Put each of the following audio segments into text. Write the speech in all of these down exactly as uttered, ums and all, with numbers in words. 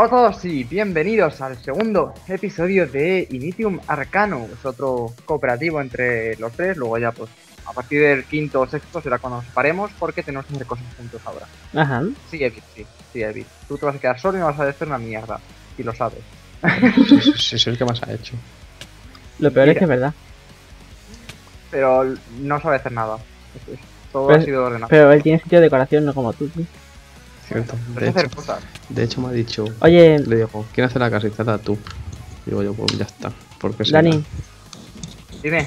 Hola a todos y bienvenidos al segundo episodio de Initium Arcanum. Es otro cooperativo entre los tres, luego ya pues a partir del quinto o sexto será cuando nos paremos porque tenemos que hacer cosas juntos ahora. Ajá. Sí, Evil, sí, sí, Evil. Tú te vas a quedar solo y no vas a hacer una mierda, y lo sabes. Sí, sí, sí, soy el que más ha hecho. Lo peor Mira. es que es verdad. Pero no sabe hacer nada. Es- es- Todo Pero- ha sido ordenado. Pero él tiene sitio de decoración, no como tú, tío. Cierto. De Puedes hacer hecho, cosas. de hecho me ha dicho, Oye, le digo, ¿quién hace la casita? Tú. Digo yo, pues ya está. Porque Dani, Dime.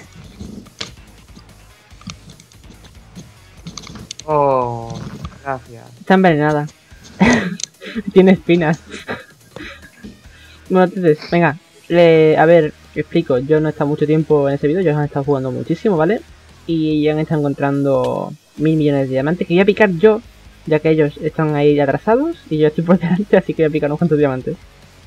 Oh, gracias. está envenenada. Tiene espinas. Bueno, entonces, venga. Le, a ver, explico. Yo no he estado mucho tiempo en ese vídeo, ellos han estado jugando muchísimo, ¿vale? Y han estado encontrando mil millones de diamantes que voy a picar yo, ya que ellos están ahí atrasados y yo estoy por delante, así que voy a picar unos cuantos diamantes.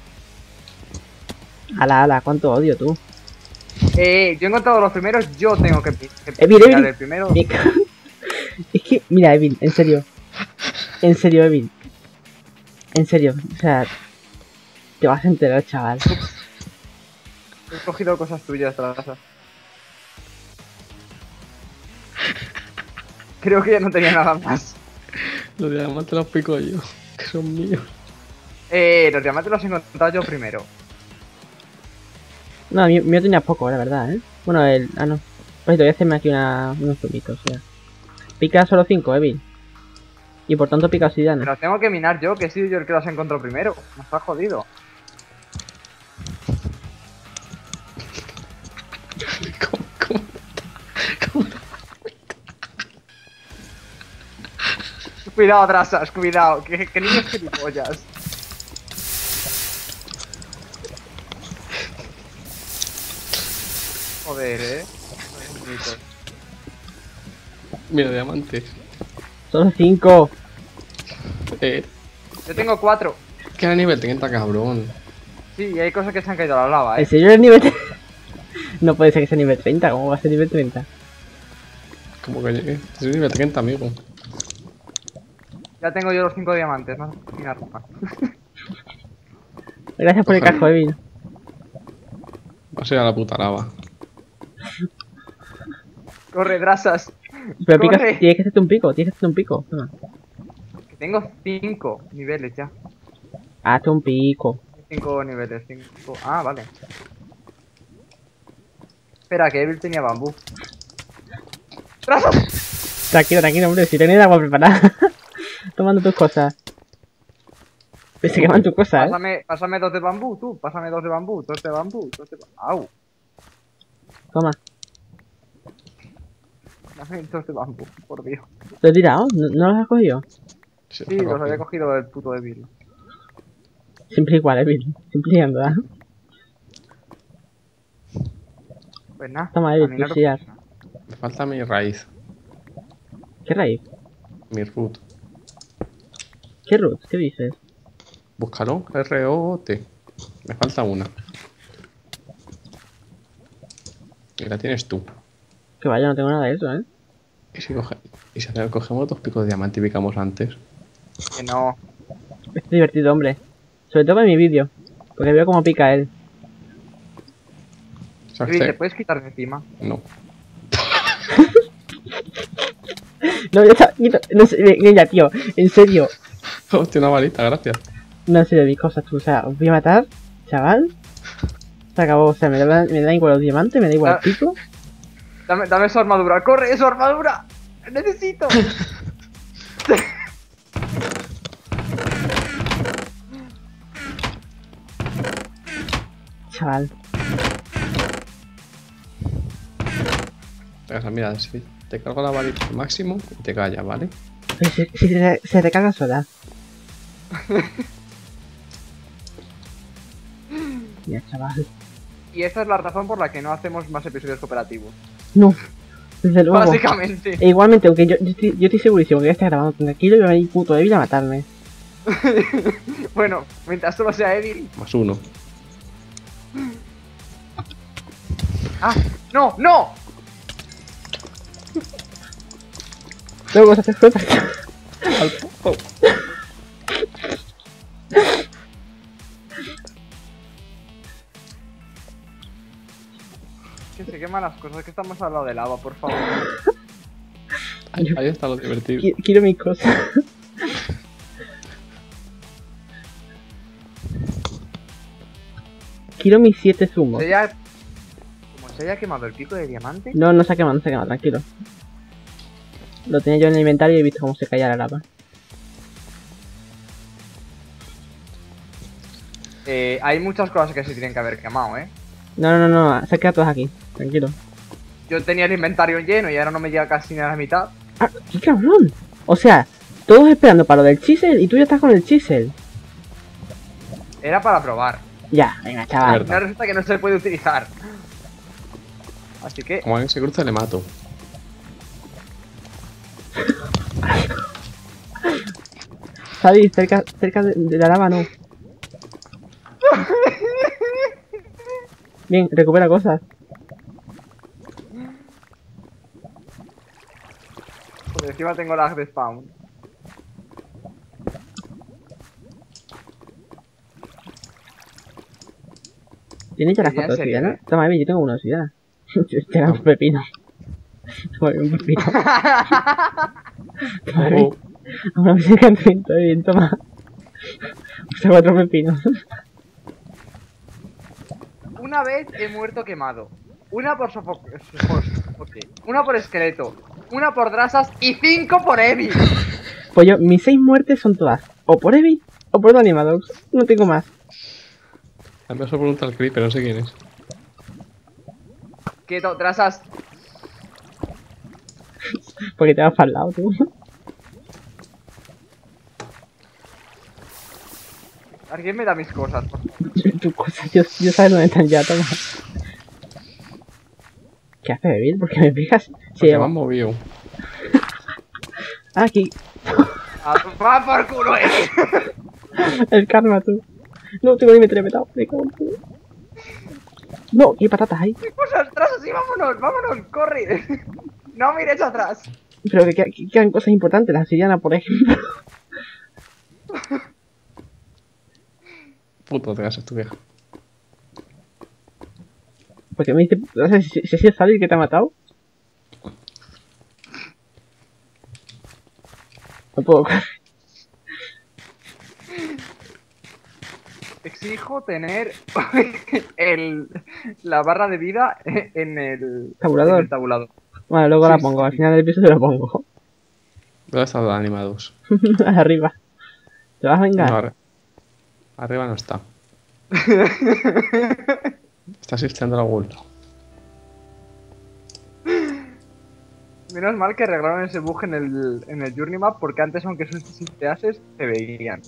Ala, ala, cuánto odio tú. Eh, yo he encontrado los primeros, yo tengo que, pi- que Evil, pillar Evil. el primero. Me cago- Es que, mira, Evil, en serio. En serio, Evil. En serio, o sea. Te vas a enterar, chaval. He cogido cosas tuyas, Traza. Creo que ya no tenía nada más. Los diamantes los pico yo, que son míos. Eh, los diamantes los he encontrado yo primero. No, mío, mío tenía poco, la verdad, ¿eh? Bueno, el. Ah, no. Pues te voy a hacerme aquí una, unos zumitos, o sea. Pica solo cinco, Evil. Y por tanto pica obsidiana. Pero tengo que minar yo, que he sido yo el que los he encontrado primero. Me está jodido. ¿Cómo, cómo, cómo? Cuidado, Trasas, cuidado. Que, que niños gilipollas. Joder, eh. Son bonitos. Mira, diamantes. Solo cinco. Eh, Yo tengo cuatro. que era nivel treinta, cabrón. Sí, y hay cosas que se han caído a la lava, ¿En eh. serio el nivel? No puede ser que sea nivel treinta, ¿cómo va a ser nivel treinta? Como que llegué. Soy nivel treinta, amigo. Ya tengo yo los cinco diamantes, no hace minar más. Gracias por el Ojalá. casco, Evil. Va a ser a la puta lava. Corre, Trasas. Pero pica, Corre. tienes que hacerte un pico, tienes que hacerte un pico. Toma. Que tengo cinco niveles ya. Hazte un pico. Cinco niveles, cinco. Ah, vale. Espera, que Evil tenía bambú. ¡Trasas! Tranquilo, tranquilo, hombre, si tenés agua preparada. Tomando tus cosas. Pero se queman tus cosas, ¿eh? Pásame, pásame dos de bambú, tú. Pásame dos de bambú, dos de bambú, dos de bambú. Au. Toma. Dame dos de bambú, por Dios. ¿Lo he tirado? ¿No, no los has cogido? Sí, Sí, los había cogido el puto Evil. Siempre igual, Evil. Siempre igual, ¿verdad? Pues nada. Toma, Evil, a minar- cuchillar. Me falta mi raíz, ¿Qué raíz? mi root. ¿Qué root? ¿Qué dices? Búscalo, R O T. Me falta una. Y la tienes tú. Que vaya, no tengo nada de eso, ¿eh? ¿Y si, coge... ¿Y si cogemos dos picos de diamante y picamos antes? Que no. Es divertido, hombre. Sobre todo en mi vídeo. Porque veo cómo pica él. ¿Sabes Evil, qué? ¿te puedes quitar de encima? No. No, ya está. quita- No sé, venga, tío. En serio. Hostia, una balita, gracias. No, en serio, mis cosas, tú. O sea, os voy a matar, chaval. Se acabó. O sea, me da, me da igual los diamantes, me da igual el Ah. pico. Dame, dame su armadura. ¡Corre, su armadura! ¡Necesito! Chaval. O sea, mira, si te cargo la balita al máximo, te callas, ¿vale? Pero Si, si se, se recarga sola. Mira, chaval. Y esta es la razón por la que no hacemos más episodios cooperativos. No. Desde luego. Básicamente. E igualmente, aunque yo, yo, estoy, yo estoy segurísimo que ya está grabando tranquilo y va a ir puto Evil a matarme. Bueno, mientras solo sea Evil. Más uno. ¡Ah! ¡No! ¡No! Luego se hace fuerza. Al poco. que se queman las cosas, que estamos al lado de lava, por favor. Ahí, ahí está lo divertido. Qui- Quiero mis cosas. Quiero mis siete zumos. ¿Se haya... Como se haya quemado el pico de diamante? No, no se ha quemado, no se ha quemado, tranquilo. Lo tenía yo en el inventario y he visto cómo se caía la lava. Eh, hay muchas cosas que se tienen que haber quemado, ¿eh? No, no, no, no, se queda todas aquí, tranquilo. Yo tenía el inventario lleno y ahora no me llega casi ni a la mitad. ¡Ah, qué cabrón! O sea, todos esperando para lo del chisel y tú ya estás con el chisel. Era para probar. Ya, venga, chaval. Verdad. Ahora resulta que no se puede utilizar. Así que... Como alguien se cruce, le mato. Javi, cerca, cerca de, de la lava no. Bien, recupera cosas. Por encima tengo lag de spawn. ¿Tienes ya las ¿Ya en cuatro serio, obsidianas? eh? Toma, Evi, yo tengo una obsidiana. Te dan un pepino. Toma, un pepino. Toma, Evi. Oh, Una obsidiana en cinto, Evi, toma. Usa cuatro pepinos. Una vez he muerto quemado. Una por sofoque. sofoque, Una por esqueleto. Una por drasas y cinco por Evi. Pues yo, mis seis muertes son todas. O por Evi o por Animadogs. No tengo más. me empezó a preguntar al creeper, no sé quién es. Quieto, drasas. Porque te vas para el lado, tú. Alguien me da mis cosas, por favor. Tu cosa, yo, yo sabes dónde están ya, toma. ¿Qué hace Evil? ¿Por qué me pegas? Sí, Porque me han movido. ah, aquí. ¡A tomar por culo, Evi! El karma, tú. No, tengo ni me trepetado. Me cago en todo. No, ¿qué patatas hay? ¡Qué cosas, drasas! ¡Sí, vámonos! ¡Vámonos! ¡Corre! No mires atrás. Pero que, que, que quedan cosas importantes. La obsidiana, por ejemplo. Puto, te gastas tu vieja. Porque me dice, no sé si, si es Salir que te ha matado. No puedo. Exijo tener el, la barra de vida en el Tabulador. en el tabulador. Bueno, luego Sí, la pongo. sí. Al final del episodio la pongo. ¿Dónde están los animados? Arriba. ¿Te vas a No, vengar? arri- arriba no está. Está asistiendo a la Google. Menos mal que arreglaron ese bug en el, en el Journey Map, porque antes, aunque sustituyeses, se veían.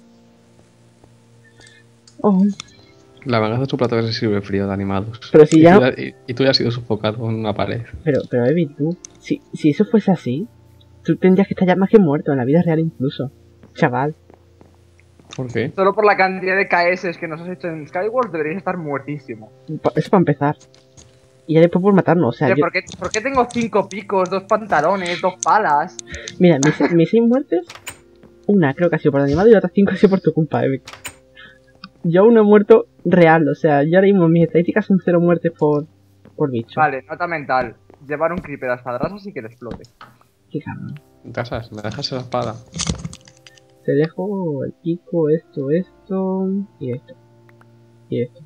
Oh. La venganza de tu plato que se sirve frío de animados. Pero si y ya Tú no- ya y, y tú ya has sido sofocado en una pared. Pero, pero Evi, tú. Si, si eso fuese así, tú tendrías que estar ya más que muerto en la vida real incluso. Chaval. ¿Por qué? Solo por la cantidad de K S que nos has hecho en Skyward deberías estar muertísimo. Pa- Eso para empezar. Y ya después por matarnos, o sea, Tío, yo- ¿por, qué, ¿Por qué tengo cinco picos, dos pantalones, dos palas? Mira, mis, mis seis muertes, una creo que ha sido por el animado y otras cinco ha sido por tu culpa, Evi. Yo aún no he muerto real, o sea, yo ahora mismo mis estadísticas son cero muertes por, por bicho. Vale, nota mental. Llevar un creeper a espadrasas y que le explote. Qué cabrón. Casas, me dejas la espada. Te dejo el pico, esto, esto y esto. Y esto.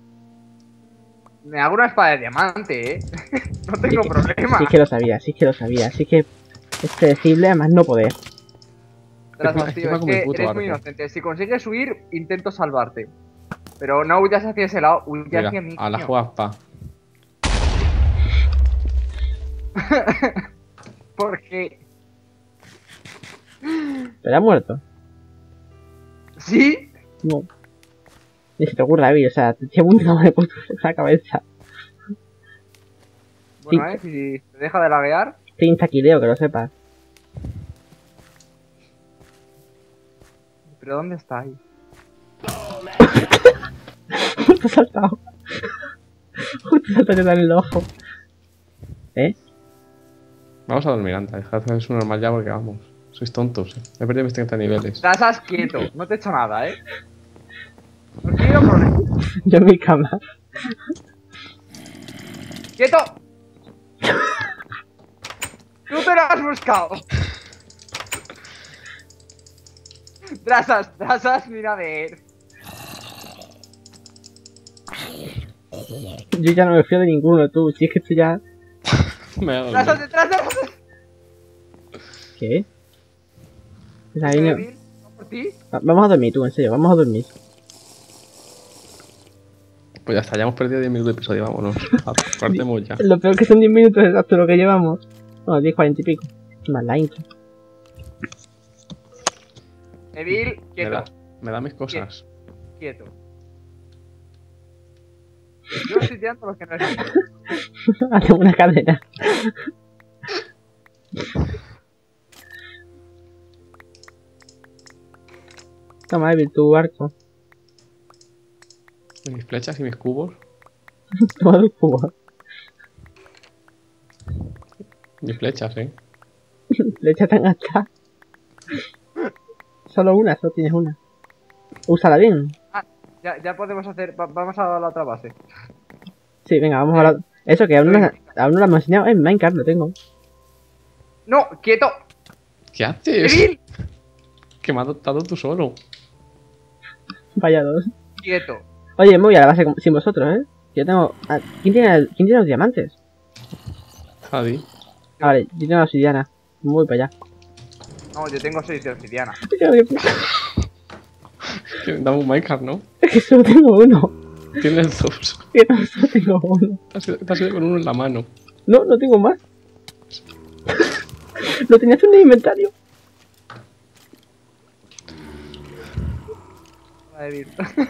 Me hago una espada de diamante, eh. No tengo Sí que- problema. Sí que lo sabía, sí que lo sabía, sí que es predecible, además no poder. Drasas, Es que tío, va es como el que puto eres muy arco. inocente. Si consigues huir, intento salvarte. Pero no huyas hacia ese lado, huye Mira, hacia mí. a la coño. juapa. Porque... ¿Pero ha muerto? ¿Sí? No. Ni se te ocurra, Evi, o sea, te eché un tiro de puto en la cabeza. Bueno, Sí. eh, si te deja de laguear... Te instaquileo, que lo sepas. ¿Pero dónde estáis? Justo he saltado. Justo he saltado en el ojo. ¿Eh? Vamos a dormir antes, dejad de hacer su normal ya porque vamos. Sois tontos, eh. He perdido mis treinta niveles. Drasas quieto, no te he hecho nada, eh. No quiero problemas. Yo en mi cama. ¿Qué ¡Quieto! ¡Tú te lo has buscado! Drasas, Drasas, mira a ver. Yo ya no me fío de ninguno, tú. Si es que esto ya... Me ha dado Drasas, miedo. detrás, Drasas. ¿Qué? O sea, ahí no- Bill, ¿no por ti? Va- Vamos a dormir, tú, en serio, vamos a dormir. Pues ya está, ya hemos perdido diez minutos de episodio, vámonos. Cortemos ya. Lo peor que son diez minutos exacto lo que llevamos. No, diez, cuarenta y pico. Más la intro. Evil, Me quieto, da, me da mis cosas. quieto. Yo estoy tirando lo que no es mío. Hacemos una cadena. Toma, Evil, tu arco. Mis flechas y mis cubos. Toma tu cubo. Mis flechas, eh. Le echa tan hasta. Solo una, solo tienes una. Úsala bien. Ya, ya podemos hacer. va- vamos a la otra base. Sí, venga, vamos a la... Eso que aún no, la- aún no la hemos enseñado. En Minecraft lo tengo. ¡No! ¡Quieto! ¿Qué haces? ¡Evil! Que me has adoptado tú solo. Vaya dos. ¡Quieto! Oye, me voy a la base con- sin vosotros, ¿eh? Yo tengo... ah, ¿Quién tiene, el- ¿Quién tiene los diamantes? Adi. Ah, vale, yo tengo la obsidiana. Me voy para allá. No, yo tengo seis de obsidiana. Que Dame un Minecraft, ¿no? Es que solo tengo uno. Tienes dos. Que no, solo tengo uno. Te has ido, te has ido con uno en la mano. No, no tengo más. Lo tenías tú en el inventario. Va, Evil.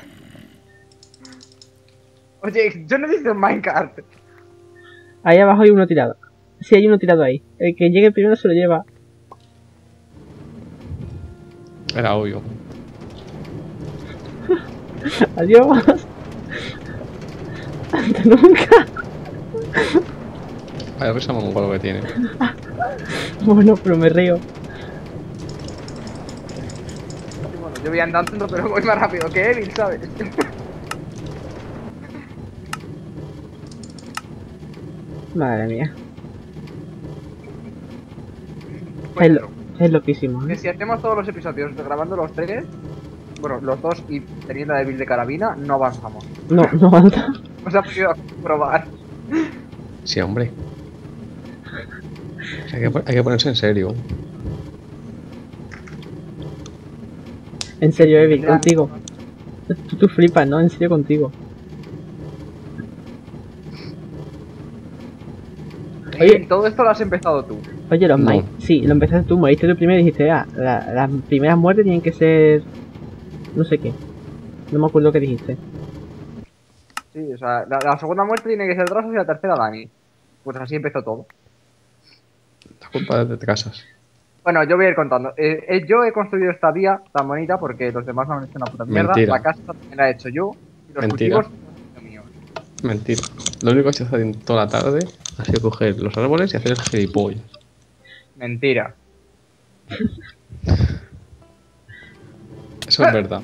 Oye, yo no he visto Minecraft. Ahí abajo hay uno tirado. Sí, hay uno tirado ahí. El que llegue primero se lo lleva. Era obvio. Adiós. Hasta nunca. Vaya risa mongolo que tiene. Bueno, pero me río. Bueno, yo voy andando, pero voy más rápido que Evil, ¿sabes? Madre mía. Pues Es, eso, lo, es loquísimo, que ¿eh? si hacemos todos los episodios grabando los tres, bueno, los dos y teniendo a Evil de carabina, no avanzamos. No, no avanza. No se ha podido probar. Sí, hombre. O sea, hay, que, pon- hay que ponerse en serio. En serio, Evil, Ya. contigo. Tú, tú flipas, ¿no? En serio, contigo. Oye. Evil, todo esto lo has empezado tú. Oye, los No. Mine... Sí, lo empezaste tú, moriste tú primero y dijiste, ah, la- las primeras muertes tienen que ser... No sé qué. No me acuerdo qué dijiste. Sí, o sea, la, la segunda muerte tiene que ser Drasas y la tercera Dani. Pues así empezó todo. La culpa es de te casas. Bueno, yo voy a ir contando. Eh, eh, yo he construido esta vía tan bonita porque los demás no han hecho una puta mierda. Mentira. La casa también la he hecho yo. Y los Mentira. cultivos son míos. Mentira. Lo único que he hecho en toda la tarde ha sido coger los árboles y hacer el gilipollas. Mentira. Eso es verdad.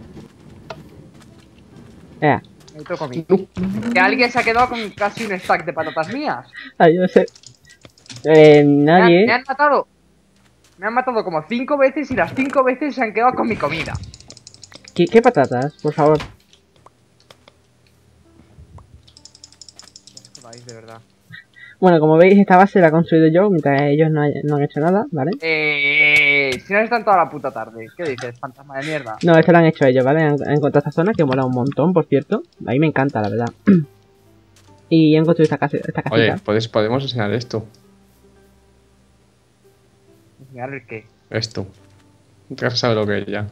Eh, Necesito comida. Que alguien se ha quedado con casi un stack de patatas mías. ah, yo sé. Eh, Me han, nadie... me han matado. Me han matado como cinco veces y las cinco veces se han quedado con mi comida. ¿Qué, qué patatas? Por favor. Jodáis, de verdad. Bueno, como veis, esta base la he construido yo, mientras ellos no, hay- no han hecho nada, ¿vale? Eh, si no están toda la puta tarde. ¿Qué dices, fantasma de mierda? No, esto lo han hecho ellos, ¿vale? Han, han encontrado esta zona que mola un montón, por cierto. A mí me encanta, la verdad. Y han construido esta, casa, esta casita. Oye, ¿podéis- podemos enseñar esto. Enseñar el qué. Esto. Ya se sabe lo que es ya.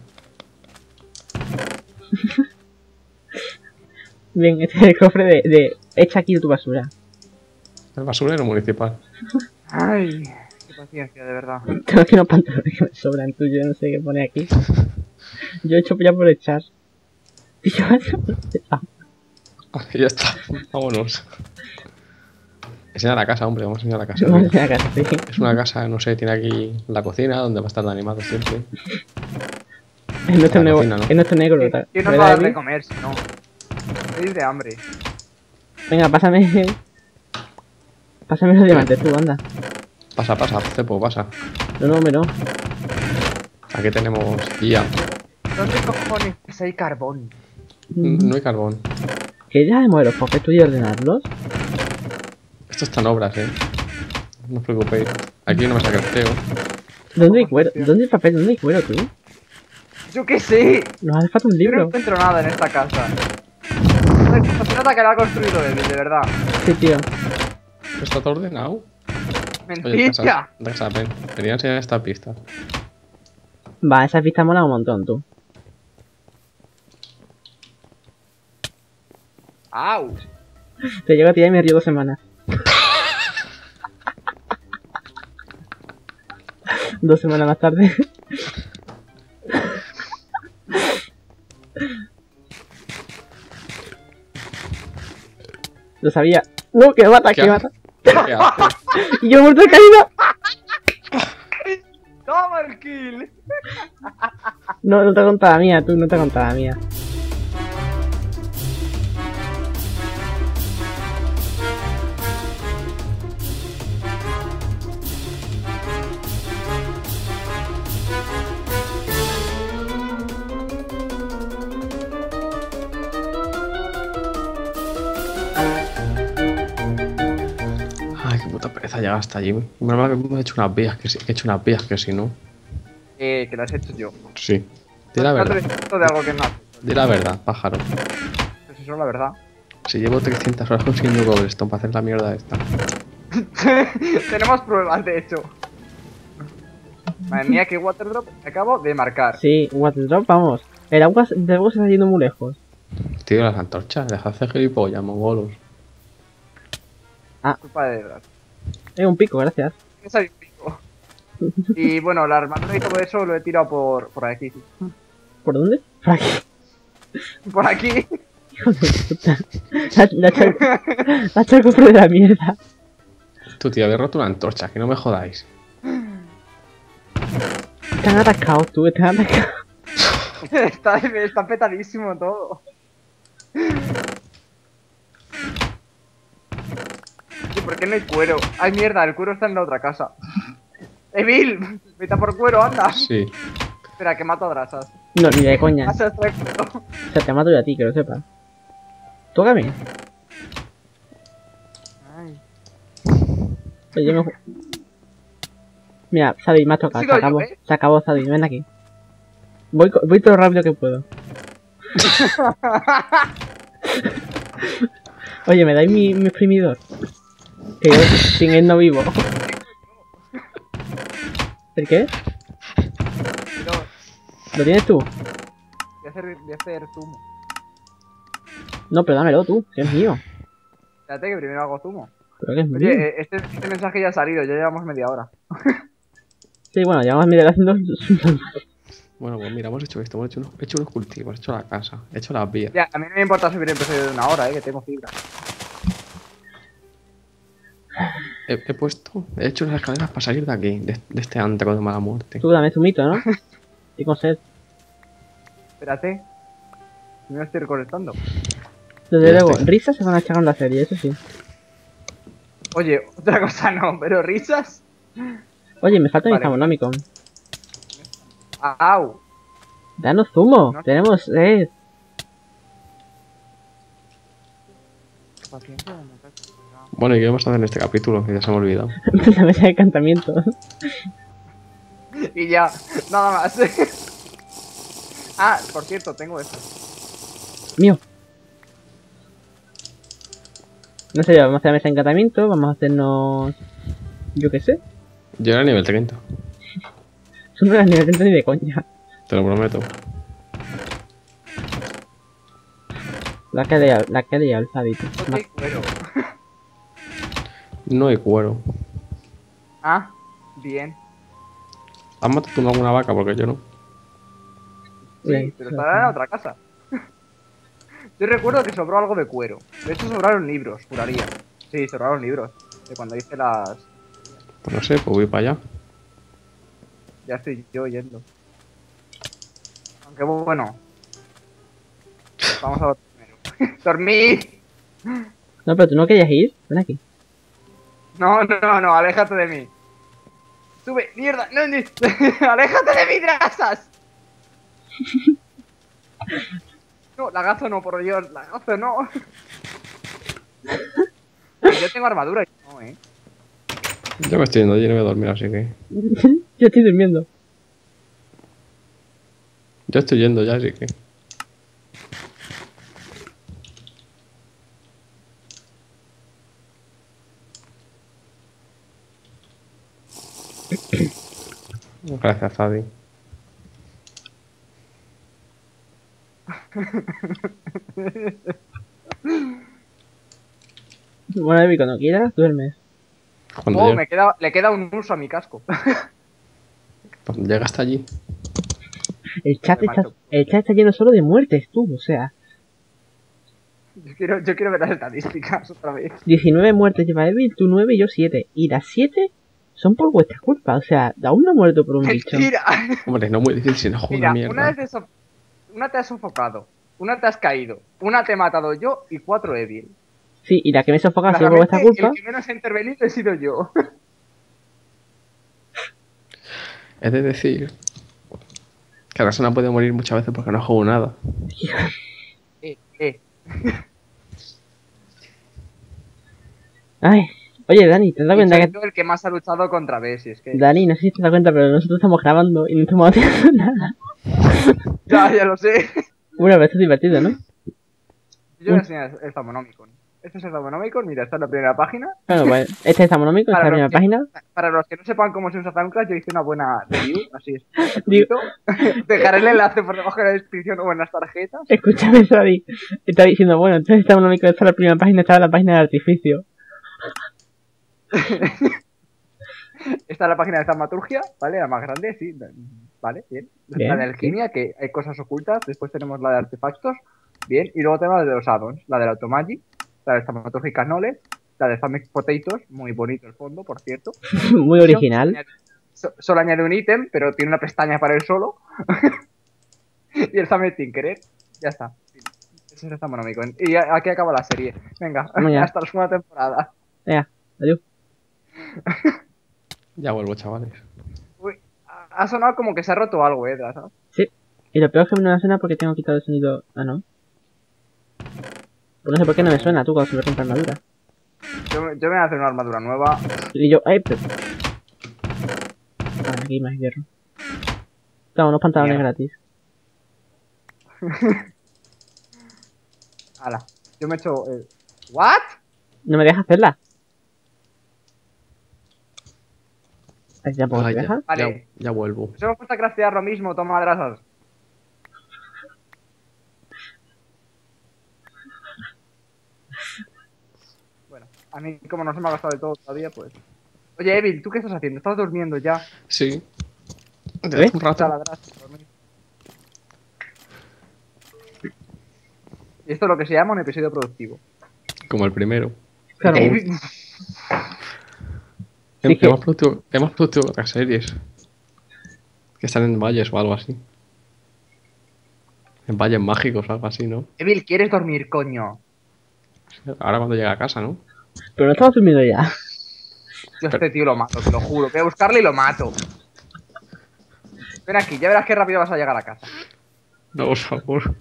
Bien, este es el cofre de, de... Echa aquí tu basura. El basurero municipal. Ay, qué paciencia, de verdad. Tengo aquí unos pantalones que me sobran tuyos, no sé qué pone aquí. Yo he hecho ya por echar. Y yo he hecho por echar. Y ya está. Vámonos. Enseña la casa, hombre. Vamos a enseñar la casa. Vamos a la casa, sí. Es una casa, no sé, tiene aquí la cocina donde va a estar de animado siempre. Es nuestro, La nego cocina, ¿no? es nuestro negro, ¿Qué, ¿verdad? qué nos va a dar de comer si no? Estoy de hambre. Venga, pásame Pásame los diamantes tú, anda. Pasa, pasa, cepo, pasa. No, no, hombre, no. Aquí tenemos guía. ¿Dónde cojones hay carbón? No hay carbón. ¿Qué ya de mover los pofetos y ordenarlos? Esto está en obras, eh. No os preocupéis. Aquí no me saca el creo. ¿Dónde hay cuero? ¿Dónde hay papel? ¿Dónde hay cuero, tú? Yo qué sé. Nos hace falta un Yo no libro. encuentro nada en esta casa. Se nota que la ha construido él, de verdad. Sí, tío. ¿Está todo ordenado? Oye, Mentira. deja, ven. Quería enseñar esta pista. Va, esa pista mola un montón, tú. Au. Te llego a tirar y me río dos semanas. Dos semanas más tarde. Lo sabía. No, que me mata, que me mata. ¿Qué hace? Y yo he muerto de caída. Toma el kill. No, no te he contado la mía, tú, no te he contado la mía. Ay, qué puta pereza llegar hasta allí. Menos mal que hemos hecho unas vías, que, si, que he hecho unas vías, que si no. Eh, que lo has hecho yo. Sí. Di la No te verdad. desisto de algo que no haces. Di la verdad, pájaro. Pues eso es la verdad. Si llevo trescientas horas consiguiendo cobblestone para hacer la mierda esta. Tenemos pruebas, de hecho. Madre mía, que waterdrop acabo de marcar. Sí, water drop, vamos. El agua del agua se está yendo muy lejos. Tío, las antorchas, deja de hacer gilipollas, mongolos. Culpa de verdad. Es un pico, gracias. Me salió un pico. Y bueno, la armadura y todo eso lo he tirado por, por aquí. ¿Por dónde? Por aquí. Por aquí. Hijo de puta. La, la, char- la charcofre de la mierda. Tú, tío, habéis roto una antorcha, que no me jodáis. Están atascados, tú, están atascados. está, está petadísimo todo. ¿Y por qué no hay cuero? Ay, mierda, el cuero está en la otra casa. ¡Evil! Vete a por cuero, anda. Sí. Espera, que mato a Drasas. No, ni de coña. Drasas trae cuero. O sea, te mato yo a ti, que lo sepas. Tócame. Ay. Oye, yo me... ju- Mira, Sadie, me has tocado. Se Sigo yo, acabó, ¿eh? se acabó, Sadie, ven aquí. Voy, co- voy todo lo rápido que puedo. Oye, ¿me dais mi, mi exprimidor? Que yo sin él no vivo. ¿El qué? Pero ¿Lo tienes tú? voy a hacer, voy a hacer zumo. No, pero dámelo tú, que es mío. Espérate que primero hago zumo. Creo que es mío. Oye, eh, este, este mensaje ya ha salido, ya llevamos media hora. Sí, bueno, llevamos media hora haciendo... Bueno, pues mira, hemos hecho esto, hemos hecho unos, hecho unos cultivos, he hecho la casa, he hecho las vías. Ya, a mí no me importa subir el episodio de una hora, eh, que tengo fibra. He, he puesto, he hecho las escaleras para salir de aquí, de, de este antro de mala muerte. Tú dame zumito, ¿no? Y con sed. Espérate. No me estoy reconectando. Desde Ya luego, estoy. risas se van a echar en la serie, eso sí. Oye, otra cosa no, pero risas. Oye, me falta mi Vale. Zamonómico. Au. Danos zumo, No. tenemos sed. Paciencia, muchacho. Bueno, ¿y qué vamos a hacer en este capítulo? Que ya se me ha olvidado. La mesa de encantamiento. Y ya, nada más. Ah, por cierto, tengo esto. Mío. No sé, vamos a hacer la mesa de encantamiento, vamos a hacernos... Yo qué sé. Yo era nivel treinta, Eso no era ni de treinta ni de coña. te lo prometo. La que de la que de alfabito. No hay cuero. No hay cuero. Ah, bien. ¿Has matado tú alguna vaca? Porque yo no. Sí, Bien, pero estará en otra casa. Yo recuerdo que sobró algo de cuero. De hecho, sobraron libros, juraría. Sí, sobraron libros. De cuando hice las... Pues no sé, pues voy para allá. Ya estoy yo yendo. Aunque bueno. Vamos a dormir primero. ¡Dormir! No, pero tú no querías ir. Ven aquí. No, no, no, aléjate de mí. Sube, mierda, no, no. Aléjate de mí, Drasas. No, lagazo no, por Dios, lagazo no. Yo tengo armadura y no, eh. Yo me estoy yendo, yo no voy a dormir, así que... Yo estoy durmiendo. Yo estoy yendo ya, así que... Gracias, Fadi. Bueno, Evi, cuando quieras, duermes. Cuando, Oh, llegue, me queda, le queda un uso a mi casco. cuando llegue hasta allí. El chat, Me está, macho. el chat está lleno solo de muertes, tú, o sea. Yo quiero, yo quiero ver las estadísticas otra vez. diecinueve muertes lleva Evil, tú nueve y yo siete. Y las siete son por vuestra culpa, o sea, aún no ha muerto por un bicho. Mentira. Hombre, no es muy difícil si no juego Mira, una mierda. una, vez te so- una te has sofocado, una te has caído, una te he matado yo y cuatro Evil. Sí, y la que me sofoca ha sido por vuestra Claramente, culpa. el que menos ha intervenido he sido yo. Es de decir... Que la persona puede morir muchas veces porque no juego nada. eh, eh. Ay, oye, Dani, ¿te has dado Y cuenta soy que... yo el que más ha luchado contra Bessie, es que... Dani, no sé si te das cuenta, pero nosotros estamos grabando y no estamos haciendo nada. Ya, ya lo sé. Bueno, pero esto es divertido, ¿no? Yo voy a enseñar el Zamonomicon. Este es el Zamonomicon, mira, está en la primera página. Bueno, pues este es Zamonómico, esta es la Para primera los que- página. Para los que no sepan cómo se usa Zanclash, yo hice una buena review, así es. Digo- Dejaré el enlace por debajo de la descripción o en las tarjetas. Escúchame, David. Está diciendo, bueno, entonces Zamonómico, esta es la primera página, esta es la página de artificio. Esta es la página de Zamaturgia, ¿vale? La más grande, sí. Vale, bien. Bien, La de alquimia, que hay cosas ocultas. Después tenemos la de artefactos. Bien. Y luego tenemos la de los addons. La de la Automagic, la de Thaumaturgical Knowledge, la de Zamex Potatoes. Muy bonito el fondo, por cierto. Muy original. So- Solo añade un ítem, pero tiene una pestaña para él solo. Y el Zamex Tinkerer. Ya está. Ese es el Zamonomicon. Y a- aquí acaba la serie. Venga, Vamos ya. hasta la segunda temporada. Venga, adiós. Ya vuelvo, chavales. Uy, ha ha sonado como que se ha roto algo, eh, ¿sabes? Sí. Y lo peor es que no me suena porque tengo quitado el sonido. Ah, no. Pues no sé por qué no me suena tú cuando se me rompe la armadura. Yo, me- yo me voy a hacer una armadura nueva. Y yo, ay, pero... Ah, aquí más hierro. Toma, unos pantalones Mierda. gratis. Ala, yo me he hecho... eh, ¿What? ¿No me dejas hacerla? Ahí tampoco Ah, te ya, deja. Vale. ya, ya vuelvo. Nos hemos puesto a craftear lo mismo, toma grasas. Bueno, a mí como no se me ha gastado de todo todavía, pues... Oye, Evil, ¿tú qué estás haciendo? ¿Estás durmiendo ya? Sí. ¿Eh? Hace un rato. Taladras, dormir. Y esto es lo que se llama un episodio productivo. Como el primero. Claro. Evil- Sí, Es que- más productivo, es más productivo que otras series. Que están en valles o algo así. En valles mágicos o algo así, ¿no? Evil, ¿quieres dormir, coño? Ahora cuando llega a casa, ¿no? Pero no estamos durmiendo ya. Yo a este tío lo mato, te lo juro. Voy a buscarle y lo mato. Ven aquí, ya verás qué rápido vas a llegar a casa. No, por favor.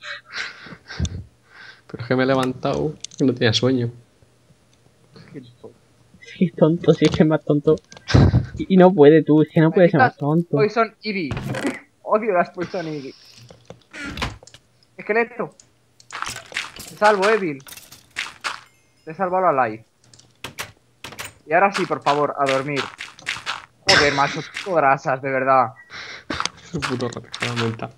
Pero es que me he levantado y no tenía sueño. Sí, es tonto, sí, es que es más tonto. Y, y no puede tú, es que no puede ser más tonto. Poison Ivy. Odio las Poison Ivy. Esqueleto. Te salvo, Evil. Te he salvado la life. Y ahora sí, por favor, a dormir. Joder, macho, qué grasas, de verdad. Es un puto retrasado mental.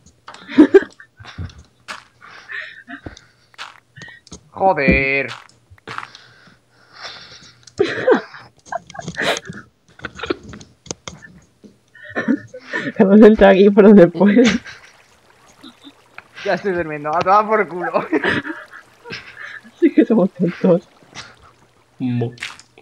Joder. Hemos entrado aquí por donde puede. Ya estoy durmiendo. A tomar por culo. Sí que somos tontos. Mo.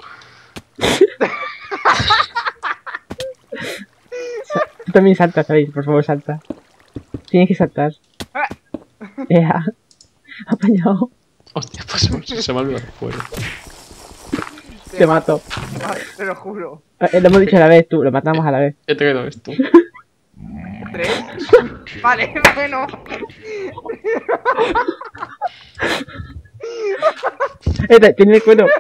Tú también salta, ¿sabéis? Por favor, salta. Tienes que saltar. Ea. Apañado. Hostia, pues se me, se me ha olvidado el juego. Te mato. Ay, te lo juro. Eh, Lo hemos dicho a la vez, tú. Lo matamos a la vez. He traído esto. ¿Tres? Vale, bueno. Eh, tiene el cuero.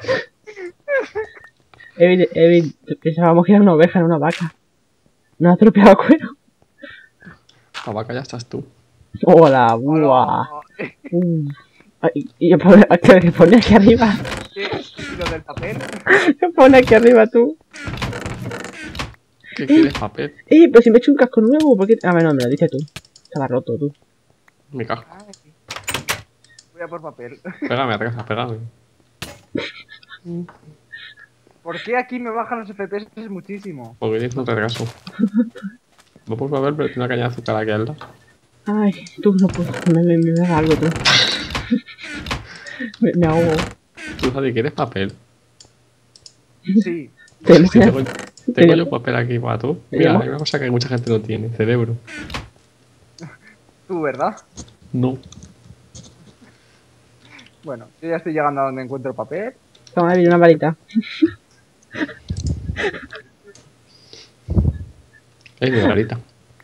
Evil, Evil, pensábamos que era una oveja, no una vaca. Nos ha atropellado cuero. La vaca ya estás tú. Hola, buah. Uh. Ay, y yo pone, ¿qué pone aquí arriba? ¿Qué? ¿Lo del papel? ¿Qué pone aquí arriba tú? ¿Qué quieres, papel? Eh, pero si me he hecho un casco nuevo, ¿por qué? Ah, bueno, me lo dices tú. Estaba roto tú. Mi casco. Ay, voy a por papel. Pégame, atrás, pégame. ¿Por qué aquí me bajan los F P S muchísimo? Porque tienes un retraso. No por favor, pero tiene una caña de azúcar aquí al lado. Ay, tú no puedo. Me, me, me das algo tú. me, me ahogo. ¿Tú, Javi, quieres papel? Sí. Te- Sí, tengo, tengo Tenemos- yo papel aquí para tú. Mira, ¿Tenemos? hay una cosa que mucha gente no tiene. Cerebro. Tú, ¿verdad? No. Bueno, yo ya estoy llegando a donde encuentro papel. Toma, Evil, una varita. Es mi varita.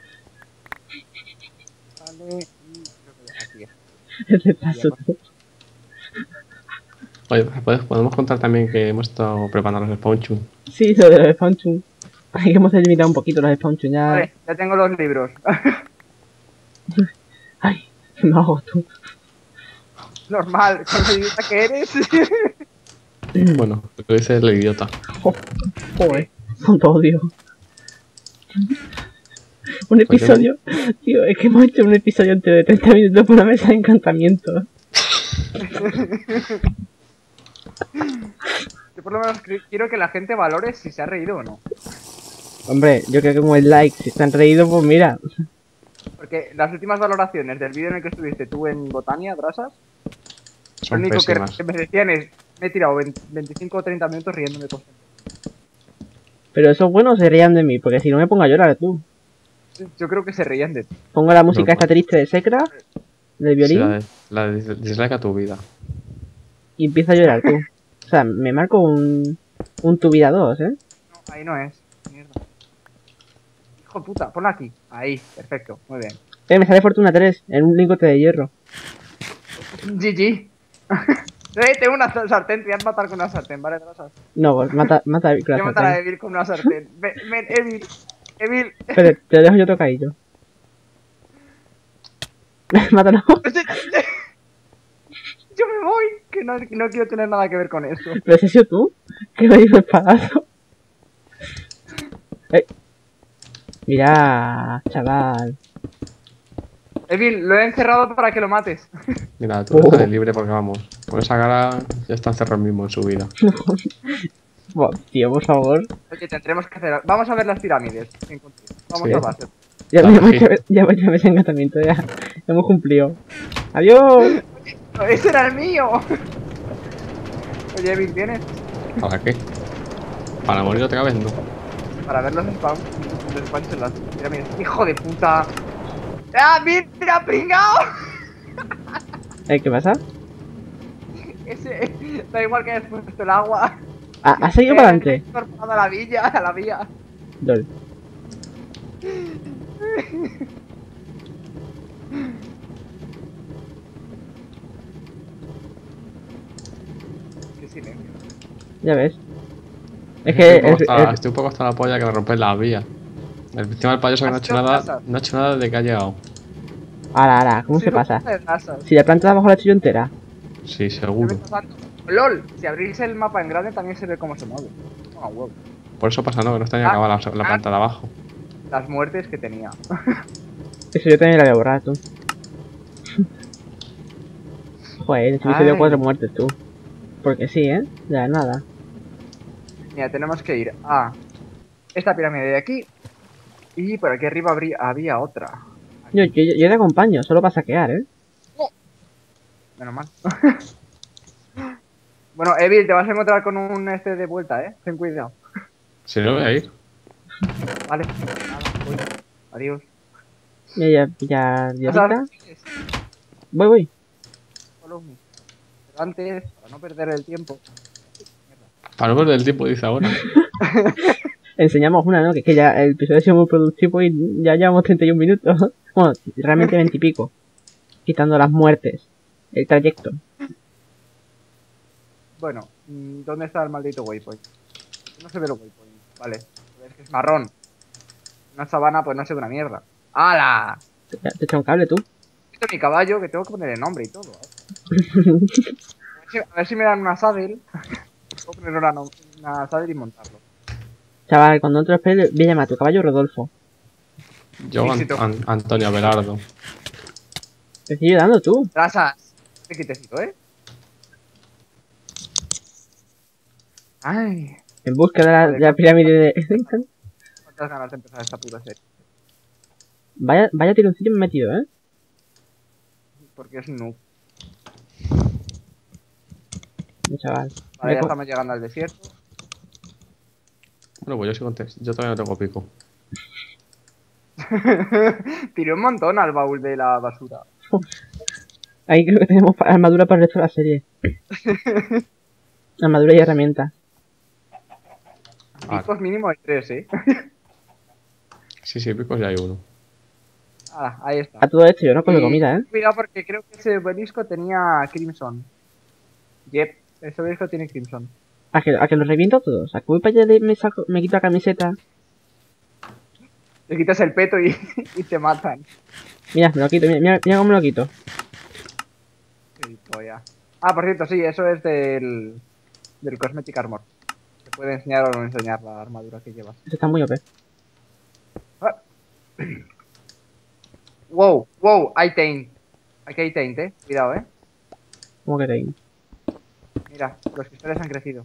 Vale, y creo que ya- aquí es. Ese paso tú. Oye, ¿puedes- podemos contar también que hemos estado preparando los Spawnchun. Sí, lo de los Spawnchun. Ay, que hemos limitado un poquito los Spawnchun ya. Vale, ya tengo los libros. Ay, me ahogo tú. Normal, con la idiota que eres. Bueno, lo que dice el idiota. Joder, con todo odio. Un episodio, tío, es que hemos hecho un episodio entero de treinta minutos por una mesa de encantamientos. Yo por lo menos cre- quiero que la gente valore si se ha reído o no. Hombre, yo creo que con el like, si están reídos, pues mira. Porque las últimas valoraciones del vídeo en el que estuviste tú en Botania, Brasas, lo Son único que, pésimas. que me decían es, me he tirado veinte, veinticinco o treinta minutos riéndome con... Pero eso es bueno, se rían de mí, porque si no me pongo a llorar tú. Yo creo que se reían de ti. Pongo la música Normal. esta triste de Secra, del Sí, violín, la, de, la de dislike a tu vida. y empiezo a llorar tú. O sea, me marco un, un tu vida dos, ¿eh? No, ahí no es. Mierda. Hijo de puta, ponla aquí. Ahí, perfecto, muy bien. Eh, me sale Fortuna tres, en un lingote de hierro. G G. Eh, tengo una sartén, te voy a matar con una sartén, ¿vale? Brasas? No, pues mata, mata a Evil con Voy a la matar a sartén. Evil con una sartén. Ven, ven, Evil. Evil. Pero te lo dejo yo tocadillo. Mátalo. Yo me voy, que no, que no quiero tener nada que ver con eso. ¿Pero ese has sido tú? ¿Qué me dijo el espadazo? Eh. Mira, chaval. Evil, lo he encerrado para que lo mates. Mira, tú Oh. déjale libre porque vamos. Con esa cara ya está encerrado mismo en su vida. Buah, tío, por favor. Oye, tendremos que hacer... Vamos a ver las pirámides. en continuo. Vamos Sí. a base. Ya La me magia. ya, ya voy a ese encantamiento, ya. Ya hemos cumplido. ¡Adiós! ¡Ese era el mío! Oye, Evil, ¿vienes? ¿Para qué? Para morir otra vez, no. Para ver los spawns, los spawns en las pirámides. ¡Hijo de puta! ¡Ah, mira, pringao! Eh, ¿qué pasa? Ese... Da igual que hayas puesto el agua. Ah, ¿has seguido para adelante? A la villa, a la vía. Lol. Qué silencio. Ya ves. Es que... Estoy un, poco es- hasta, es- estoy un poco hasta la polla que me rompen la vía. El tema del payaso que no ha ¿Has hecho hecho nada. casas? No ha hecho nada desde que ha llegado. Ahora, ahora, ¿cómo Sí, se no, pasa? de tasas. Si la planta de abajo la he hecho yo entera. Sí, ¿Qué me seguro. está pasando? LOL, si abrís el mapa en grande también se ve cómo se mueve. Ah, huevo. Por eso pasa, ¿no? Que no está ni Ah, acabada la, la ah. planta de abajo. Las muertes que tenía. Eso yo también la voy a borrar, tú. Joder, en este episodio Ay. cuatro muertes, tú. Porque sí, ¿eh? Ya, nada. Mira, tenemos que ir a esta pirámide de aquí. Y por aquí arriba habría, había otra. Yo, yo, yo te acompaño, solo para saquear, ¿eh? Menos mal. Bueno, Evil, te vas a encontrar con un este de vuelta, eh. Ten cuidado. Si no, voy a ir. Vale. Nada, voy. Adiós. Ya, ya, ya, ya, O sea, ahorita. Voy, voy. follow me. Pero antes, para no perder el tiempo. Para no perder el tiempo, dice ahora. Enseñamos una, ¿no? Que es que ya el episodio ha sido muy productivo y ya llevamos treinta y un minutos. Bueno, realmente veinte y pico. Quitando las muertes. El trayecto. Bueno, mm, ¿dónde está el maldito waypoint? No se ve el waypoint. Vale. Es que es marrón. Una sabana, pues no se ve una mierda. ¡Hala! Te, te echa un cable tú. Esto es mi caballo, que tengo que poner el nombre y todo, ¿eh? A ver si, a ver si me dan una saddle. Puedo poner una, no- una saddle y montarlo. Chaval, cuando otro espere, voy a llamar a tu caballo Rodolfo. Yo, An- Éxito. An- Antonio Abelardo. Te estoy ayudando tú. Grasas. Este quitecito, ¿eh? Ay, En busca de la, de la pirámide de... cuántas ganas de empezar esta puta serie. Vaya, vaya tironcillo me he metido, ¿eh? Porque es noob. Mi chaval. Vale, ya Me co- estamos llegando al desierto. Bueno, pues yo sí contesto. Yo todavía no tengo pico. Tiré un montón al baúl de la basura. Ahí creo que tenemos pa- armadura para el resto de la serie. Armadura y herramientas. Ah, Picos mínimo hay tres, ¿eh? sí, sí, picos ya hay uno. Ah, ahí está. A todo esto yo no cojo Y comida, ¿eh? Cuidado porque creo que ese obelisco tenía Crimson. Yep, ese obelisco tiene Crimson. A que, a que los reviento todos. A que voy para allá y me, saco, me quito la camiseta. Le quitas el peto y, y te matan. Mira, me lo quito. Mira, mira, mira cómo me lo quito. Gilipollas. Ah, por cierto, sí, eso es del, del Cosmetic Armor. Te puede enseñar o no enseñar la armadura que llevas. Eso está muy O P. Ah. Wow, wow, hay taint. Aquí hay taint, eh. Cuidado, eh. ¿Cómo que te Mira, los cristales han crecido.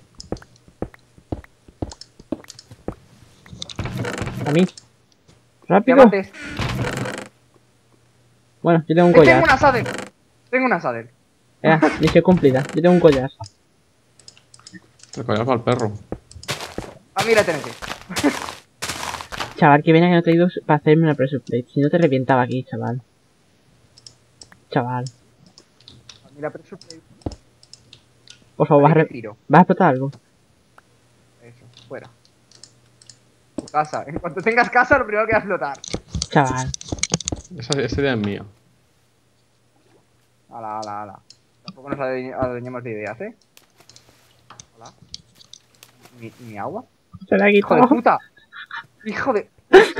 A mí. Rápido. Diamantes. Bueno, yo tengo un Eh, tengo collar. una saddle. Tengo una saddle. Era, misión cumplida. Yo tengo un collar. El collar para el perro. Ah, mira, T N T. Chaval, que venga que no te he ido para hacerme una pressure plate. Si no te reventaba aquí, chaval. Chaval. Ah, mira, pero eso play. Por favor, vas a, Ahí re- te tiro. vas a explotar algo. Eso, fuera. Tu casa. En cuanto tengas casa, lo primero que va a explotar. Chaval. Esa, esa idea es mía. Ala, ala, ala. Tampoco nos adueñ- adueñemos de ideas, ¿eh? Hola. ¿Mi, mi agua? Se la he ¡Hijo de quitado. puta! ¡Hijo de...!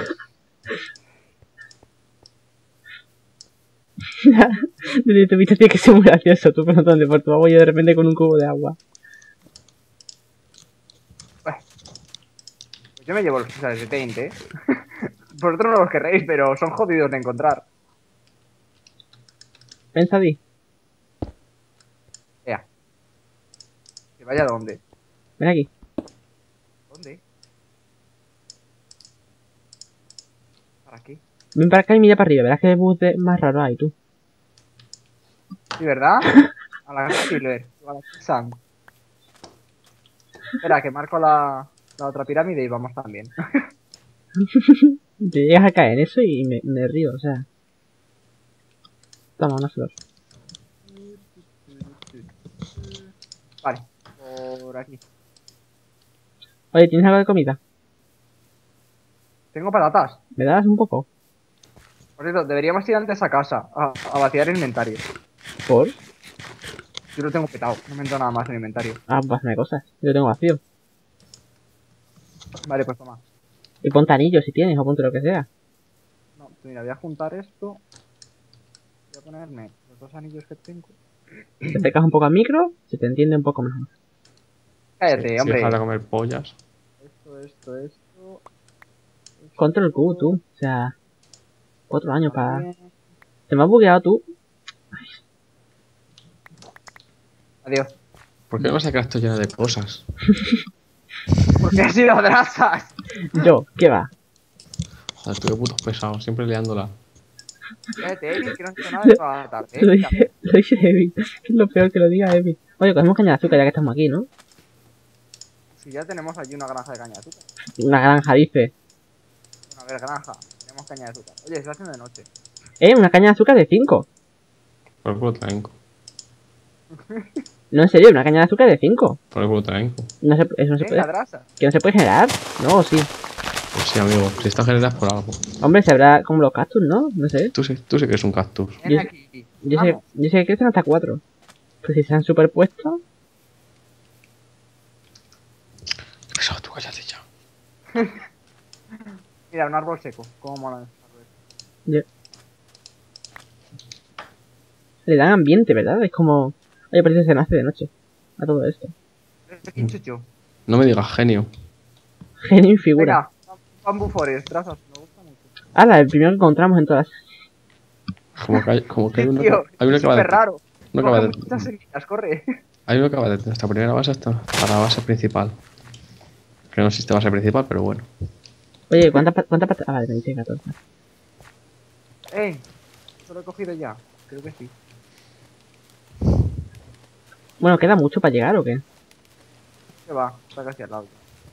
Desde tu vista tiene que ser muy gracioso. Tú preguntando por tu agua y yo de repente con un cubo de agua. Pues yo me llevo los cristales de Taint, ¿eh? Vosotros no los querréis, pero son jodidos de encontrar. Pensa, di. Ea. ¿Que vaya a dónde? Ven aquí. ¿Dónde? ¿Para qué? Ven para acá y mira para arriba. Verás que bus de más raro hay, tú. ¿Sí, verdad? A la Silver. A la Sun. Espera, que marco la, la otra pirámide y vamos también. Te llegas a caer en eso y me, me río, o sea. Toma, una flor. Vale, por aquí. Oye, ¿tienes algo de comida? Tengo patatas. ¿Me das un poco? Por cierto, deberíamos ir antes a casa a, a vaciar el inventario. ¿Por? Yo lo tengo petado, no me entra nada más en el inventario. Ah, pues me cosas. Yo lo tengo vacío. Vale, pues toma. Y ponte anillos si tienes, o ponte lo que sea. No, mira, voy a juntar esto. Voy a ponerme los dos anillos que tengo. Si te acercas un poco al micro, se te entiende un poco mejor. Cállate, Si hombre. dejas de comer pollas. Esto, esto, esto. Control Q, tú. O sea, cuatro años para... También. Te me has bugueado tú. Adiós. ¿Por qué no me sacas esto lleno de cosas? Porque has sido grasas. Yo, ¿qué va? Joder, tú qué putos pesados, siempre liándola. Cállate, Evi, que no has hecho nada de toda la tarde. ¿eh? Lo dice, lo dice Evi. Que es lo peor que lo diga Evi. Oye, cogemos caña de azúcar ya que estamos aquí, ¿no? Si ya tenemos aquí una granja de caña de azúcar. Una granja, dice. Bueno, a ver, granja. Tenemos caña de azúcar. Oye, se está haciendo de noche. Eh, una caña de azúcar de cinco. Por el culo te la hinco. No, en serio, una caña de azúcar de cinco. Por el glutamínico. No se, eso no se Venga, puede. Drasa. ¿Que no se puede generar? No, sí. Pues sí, amigo. Si está generas por algo. Hombre, se habrá como los cactus, ¿no? No sé. Tú sí, tú sí que es un cactus. Ven Yo- aquí. Yo sé, Vamos. yo sé que crecen hasta cuatro. Pues si se han superpuesto. Qué pesado, tú cállate ya. Mira, un árbol seco. ¿Cómo mola este árbol? ya- Le dan ambiente, ¿verdad? Es como. Oye, parece que se nace de noche. A todo esto. Este quinchucho. No me digas genio. Genio y figura. Venga, Bamboo Forest, Drasas. Me gusta mucho. Hala, el primero que encontramos en todas. Como que hay, como que hay Sí, uno, tío, hay uno es que va súper de, raro. uno que va Coge de, muchas semillas, corre. hay uno que va desde nuestra primera base hasta para la base principal. Que no existe base principal, pero bueno. Oye, ¿cuántas pa- cuántas patas? Ah, vale, me dice catorce. ¡Ey! ¿Esto lo he cogido ya? Creo que sí. Bueno, ¿queda mucho para llegar o qué? ¿Qué va? Está casi al lado.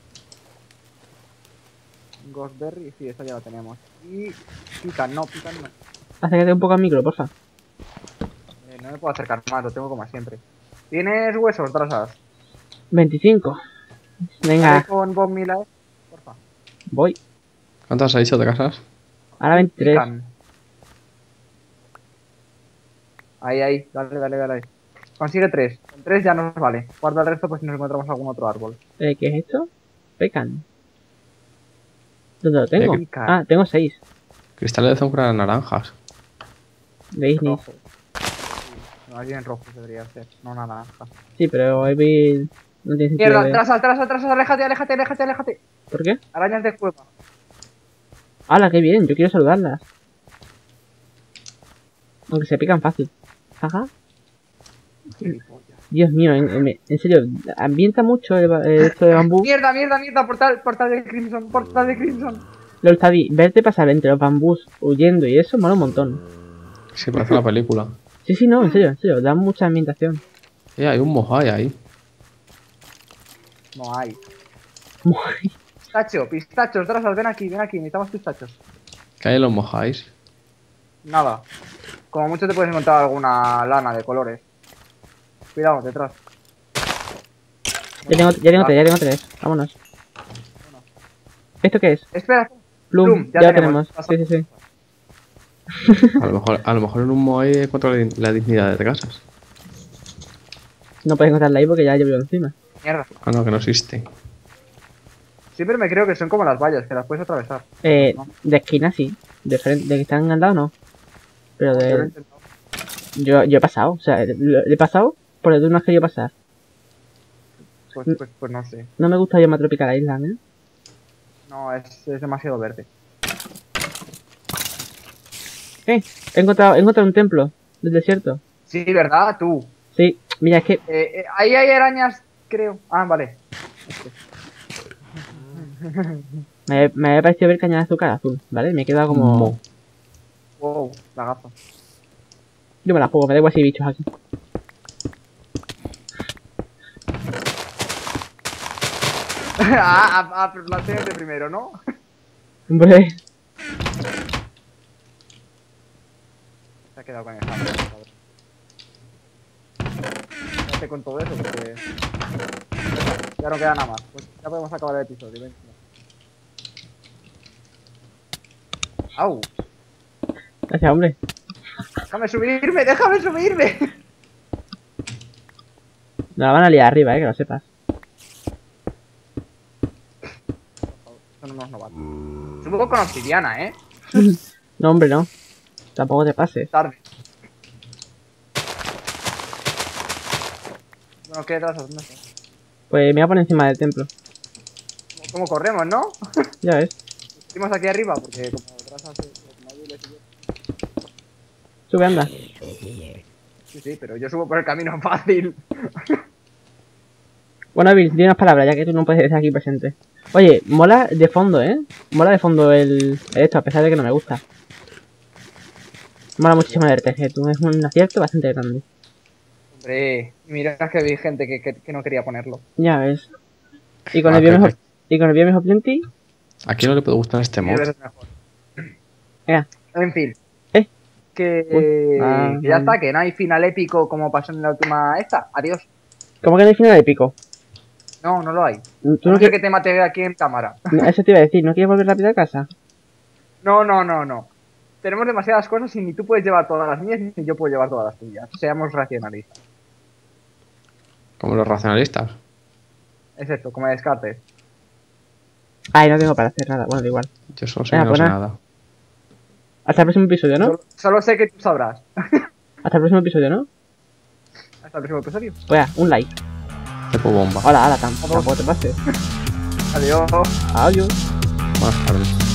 Ghostberry, sí, esa ya la tenemos. Y pican, no, pican no. Acércate un poco al micro, porfa. Eh, no me puedo acercar más, lo tengo como siempre. ¿Tienes huesos, Drasas? veinticinco. Dale Venga, con Bob Mila, porfa. voy. ¿Cuántas has dicho de casas? Ahora veintitrés. Pican. Ahí, ahí, dale, dale, dale. Consigue tres. Con tres ya nos vale. Guarda el resto pues si nos encontramos algún otro árbol. Eh, ¿Qué es esto? Pecan. ¿Dónde lo tengo? Pecan. Ah, tengo seis. Cristales de zombra naranjas. De Ignis. Rojo. Sí, más bien rojo debería ser, no naranja. Sí, pero hay vi- no tiene sentido. Mierda, de- Drasas, Drasas, Drasas, aléjate, aléjate, aléjate, aléjate. ¿Por qué? Arañas de cueva. ¡Hala, qué bien! Yo quiero saludarlas. Aunque se pican fácil. Ajá. Gilipollas. Dios mío, en, en- en serio, ambienta mucho el ba- eh, esto de bambú. Mierda, mierda, mierda, portal, portal de Crimson, portal de Crimson. Lol, Tabi, verte pasar entre los bambús huyendo y eso mola un montón. Sí, parece una película. Sí, sí, no, en serio, en serio, da mucha ambientación. Eh, hay un mojai ahí. No hay. Pistacho, pistachos, Drasas, ven aquí, ven aquí, necesitamos pistachos. ¿Qué hay en los mojais? Nada. Como mucho te puedes encontrar alguna lana de colores. Cuidado, detrás. Ya tengo, ya tengo tres, ya tengo tres. Vámonos. ¿Esto qué es? Espera. Plum, Plum, ya, ya lo tenemos. tenemos. Sí, sí, sí. A lo mejor, a lo mejor en un mojai encuentro la, la dignidad de casas. No puedes encontrarla ahí porque ya llovió encima. Mierda. Ah, no, que no existe. Siempre me creo que son como las vallas, que las puedes atravesar. Eh, No. de esquina sí. De frente, de que están al lado no. Pero Yo lo he de. intentado. Yo, yo he pasado, o sea, lo- he pasado por donde tú no has querido pasar. Pues, pues, pues no sé. No me gusta Bioma Tropical Island, ¿eh? No, es, es demasiado verde. Eh, he encontrado, he encontrado un templo del desierto. Sí, ¿verdad? Tú. Sí, mira, es que Eh, eh, ahí hay arañas, creo. Ah, vale. me, me había parecido ver caña de azúcar azul, ¿vale? Me he quedado como. Mo. Wow, la gafa. Yo me la juego, me da igual si hay bichos aquí. ah, ah, ah, pero la de primero, ¿no? Hombre, Se ha quedado con el hambre, cabrón. Quédate con todo eso porque... Ya no queda nada más. Pues ya podemos acabar el episodio. Ven. ¡Au! gracias, hombre. ¡Déjame subirme! ¡Déjame subirme! Nos la van a liar arriba, eh, que lo sepas. Son unos novatos. Subo con obsidiana, ¿eh? No, hombre, no. Tampoco te pases. Tarde. Bueno, ¿qué trazas? ¿Dónde estás? Pues me voy a poner encima del templo. ¿Cómo corremos, no? Ya ves. Subimos aquí arriba porque como trazas... Como débiles y yo- Sube, anda. Sí, sí, pero yo subo por el camino fácil. Bueno, Bill, di unas palabras, ya que tú no puedes estar aquí presente. Oye, mola de fondo, ¿eh? Mola de fondo el, el esto, a pesar de que no me gusta. Mola muchísimo el R T G, tú es un acierto bastante grande. Hombre, mira que vi gente que, que, que no quería ponerlo. Ya ves. Y con Ah, el Biome perfecto. y con el Biome Plenty, ¿A quién no le puede gustar este Mil mod? veces mejor. venga. En fin. Eh. Que, Uy. Ah, que ya vale. está, que no hay final épico como pasó en la última esta. Adiós. ¿Cómo que no hay final épico? No, no lo hay. ¿Tú No no sé quieres...? que te mate aquí en cámara. Eso te iba a decir, ¿no quieres volver rápido a casa? No, no, no, no. Tenemos demasiadas cosas y ni tú puedes llevar todas las mías ni yo puedo llevar todas las tuyas. Seamos racionalistas. Como los racionalistas. Excepto, como descartes. Ay, no tengo para hacer nada. Bueno, da igual. Yo solo sé que Venga, no pues sé nada. nada. Hasta el próximo episodio, ¿no? Solo, solo sé que tú sabrás. Hasta el próximo episodio, ¿no? Hasta el próximo episodio. Oiga, un like. Tipo bomba. Hola, hola, tam- tampoco te pases. Adiós. Adiós. Buenas tardes.